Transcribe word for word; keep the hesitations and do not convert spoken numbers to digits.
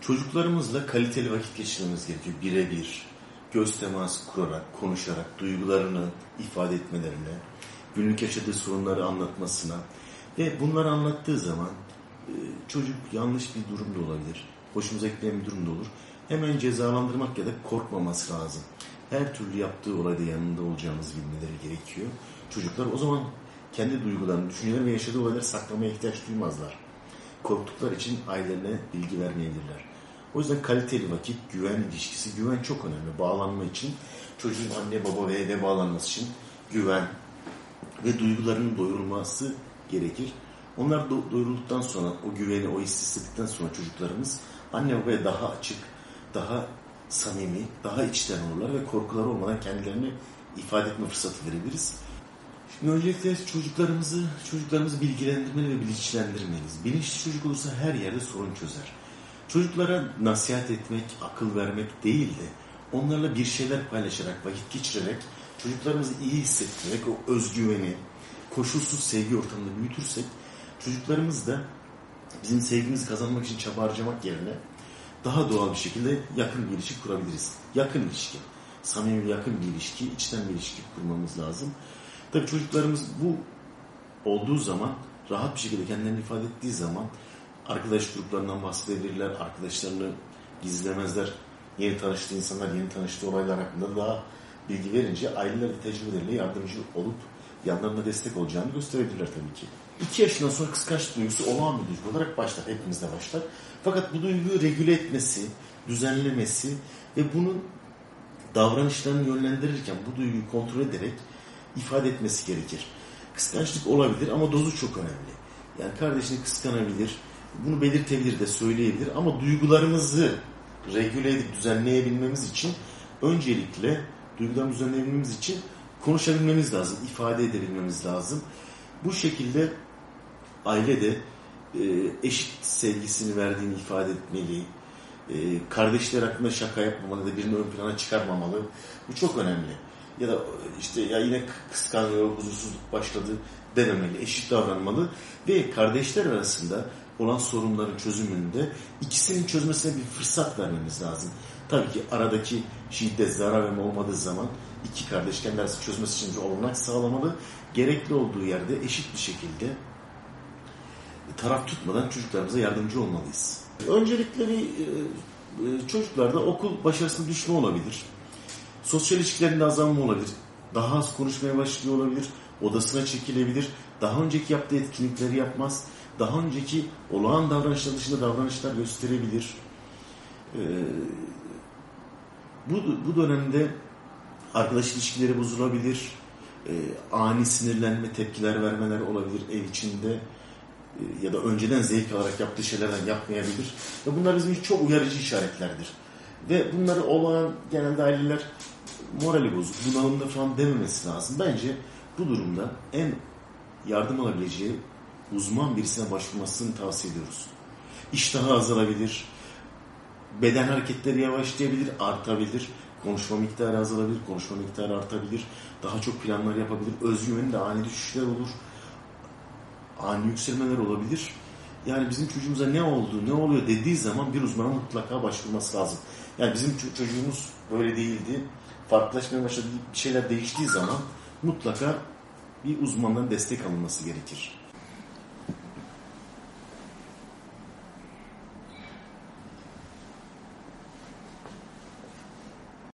Çocuklarımızla kaliteli vakit geçirmemiz gerekiyor. Birebir, göz teması kurarak, konuşarak, duygularını ifade etmelerine, günlük yaşadığı sorunları anlatmasına ve bunları anlattığı zaman e, çocuk yanlış bir durum da olabilir, hoşumuza gitmeyen bir durum da olur. Hemen cezalandırmak ya da korkmaması lazım. Her türlü yaptığı olayda yanında olacağımızı bilmeleri gerekiyor. Çocuklar o zaman kendi duygularını, düşünceleri ve yaşadığı olayları saklamaya ihtiyaç duymazlar. Korktukları için ailelerine bilgi vermeyebilirler. O yüzden kaliteli vakit, güven ilişkisi, güven çok önemli. Bağlanma için, çocuğun anne, baba ve eve bağlanması için güven ve duygularının doyurulması gerekir. Onlar do- doyurulduktan sonra, o güveni, o hissi hissettikten sonra çocuklarımız anne babaya daha açık, daha samimi, daha içten olurlar ve korkuları olmadan kendilerini ifade etme fırsatı verebiliriz. Şimdi öncelikle çocuklarımızı, çocuklarımızı bilgilendirmeli ve bilinçlendirmeliyiz. Bilinçli çocuk olursa her yerde sorun çözer. Çocuklara nasihat etmek, akıl vermek değil de onlarla bir şeyler paylaşarak, vakit geçirerek çocuklarımızı iyi hissettirerek o özgüveni, koşulsuz sevgi ortamında büyütürsek çocuklarımız da bizim sevgimizi kazanmak için çaba harcamak yerine daha doğal bir şekilde yakın bir ilişki kurabiliriz. Yakın ilişki, samimi yakın bir ilişki, içten bir ilişki kurmamız lazım. Tabii çocuklarımız bu olduğu zaman, rahat bir şekilde kendilerini ifade ettiği zaman arkadaş gruplarından bahsedebilirler, arkadaşlarını gizlemezler. Yeni tanıştığı insanlar, yeni tanıştığı olaylar hakkında daha bilgi verince aileler de tecrübeleriyle yardımcı olup yanlarına destek olacağını gösterebilirler tabii ki. İki yaşından sonra kıskançlık duygusu olağan bir duygu olarak başlar, hepimizde başlar. Fakat bu duyguyu regüle etmesi, düzenlemesi ve bunun davranışlarını yönlendirirken bu duyguyu kontrol ederek ifade etmesi gerekir. Kıskançlık olabilir ama dozu çok önemli. Yani kardeşini kıskanabilir, bunu belirtebilir de söyleyebilir ama duygularımızı regüle edip düzenleyebilmemiz için öncelikle duygularımızı düzenleyebilmemiz için konuşabilmemiz lazım, ifade edebilmemiz lazım. Bu şekilde aile de e, eşit sevgisini verdiğini ifade etmeli, e, kardeşler hakkında şaka yapmamalı da birini ön plana çıkarmamalı. Bu çok önemli. Ya da işte ya yine kıskanıyor, huzursuzluk başladı dememeli, eşit davranmalı ve kardeşler arasında olan sorunların çözümünde ikisinin çözmesine bir fırsat vermemiz lazım. Tabii ki aradaki şiddet, zarar verme olmadığı zaman iki kardeş kendi arasında çözmesi için bir olanak sağlamalı. Gerekli olduğu yerde eşit bir şekilde taraf tutmadan çocuklarımıza yardımcı olmalıyız. Öncelikle bir, çocuklarda okul başarısına düşme olabilir. Sosyal ilişkilerinde azalma olabilir. Daha az konuşmaya başlıyor olabilir. Odasına çekilebilir. Daha önceki yaptığı etkinlikleri yapmaz. Daha önceki olağan davranışlar dışında davranışlar gösterebilir. Ee, bu, bu dönemde arkadaş ilişkileri bozulabilir. Ee, ani sinirlenme, tepkiler vermeler olabilir ev içinde. Ee, ya da önceden zevk alarak yaptığı şeylerden yapmayabilir. Ve bunlar bizim için çok uyarıcı işaretlerdir. Ve bunları olağan genelde aileler morali bozuk, bunalımda falan dememesi lazım. Bence bu durumda en yardım alabileceği uzman birisine başvurmasını tavsiye ediyoruz. İştahı azalabilir, beden hareketleri yavaşlayabilir, artabilir, konuşma miktarı azalabilir, konuşma miktarı artabilir, daha çok planlar yapabilir, özgüveninde ani düşüşler olur, ani yükselmeler olabilir. Yani bizim çocuğumuza ne oldu, ne oluyor dediği zaman bir uzmana mutlaka başvurması lazım. Yani bizim çocuğumuz böyle değildi, farklılaşmaya başladı, bir şeyler değiştiği zaman mutlaka bir uzmandan destek alınması gerekir.